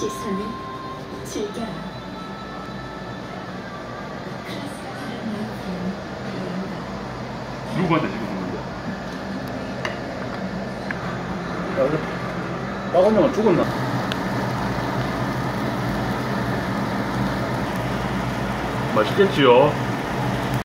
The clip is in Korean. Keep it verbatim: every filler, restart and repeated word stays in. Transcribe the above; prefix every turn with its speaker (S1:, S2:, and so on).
S1: 시선을 즐겨라.
S2: 누구한테 지금 했는데?
S3: 야, 근데 빨간 양은 죽었나?
S2: 맛있겠지요?